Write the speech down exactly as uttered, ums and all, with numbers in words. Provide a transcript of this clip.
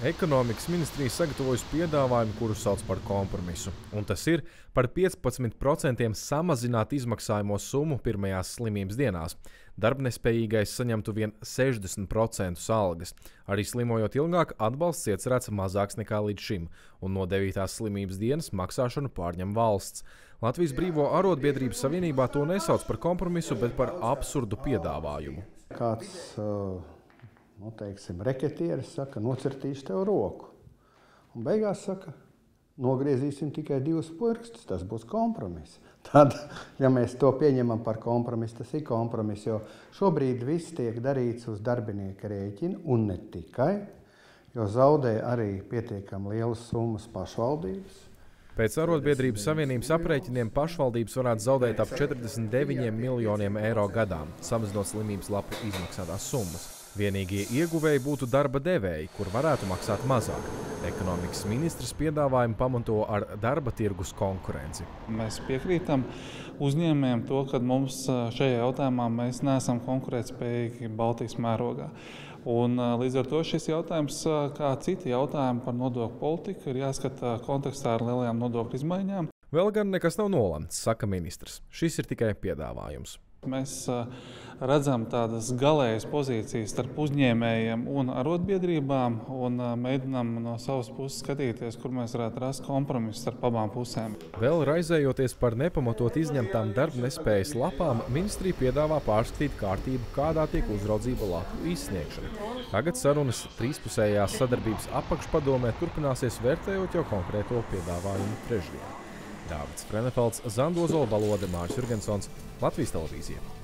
Ekonomikas ministrija sagatavojusi piedāvājumu, kuru sauc par kompromisu, un tas ir par piecpadsmit procentiem samazināt izmaksājamo summu pirmajās slimības dienās. Darbnespējīgais saņemtu vien sešdesmit procentus algas. Arī slimojot ilgāk, atbalsts iecerēts mazāks nekā līdz šim, un no devītās slimības dienas maksāšanu pārņem valsts. Latvijas Brīvo arotbiedrību savienībā to nesauc par kompromisu, bet par absurdu piedāvājumu. Kāds uh... Nu, teiksim, reketieris saka, nocirtīšu tev roku. Un beigās saka, nogriezīsim tikai divus pirkstus, tas būs kompromiss. Tad, ja mēs to pieņemam par kompromisu, tas ir kompromiss, jo šobrīd viss tiek darīts uz darbinieka rēķina, un ne tikai, jo zaudē arī pietiekami lielas summas pašvaldības. Pēc arotbiedrības savienības aprēķiniem pašvaldības varētu zaudēt ap četrdesmit deviņiem miljoniem eiro gadā, samazinot slimības lapu izmaksātās summas. Vienīgie ieguvēji būtu darba devēji, kur varētu maksāt mazāk. Ekonomikas ministrs piedāvājumu pamato ar darba tirgus konkurenci. Mēs piekrītam uzņēmējiem to, ka mums šajā jautājumā mēs neesam konkurētspējīgi Baltijas mērogā. Un, līdz ar to šis jautājums, kā citi jautājumi par nodokļu politiku, ir jāskata kontekstā ar lielajām nodokļu izmaiņām. Vēl gan nekas nav nolemts, saka ministrs. Šis ir tikai piedāvājums. Mēs redzam tādas galējas pozīcijas starp uzņēmējiem un arotbiedrībām un mēģinām no savas puses skatīties, kur mēs varētu rast kompromisu starp abām pusēm. Vēl raizējoties par nepamatot izņemtām darbnespējas lapām, ministrija piedāvā pārskatīt kārtību, kādā tiek uzraudzība lapu izsniegšana. Tagad sarunas trīspusējās sadarbības apakšpadomē turpināsies vērtējot jau konkrēto piedāvājumu trešdien. Dāvids Frenefelds, Zandozola Balode, Māris Jurgensons, Latvijas televīzija.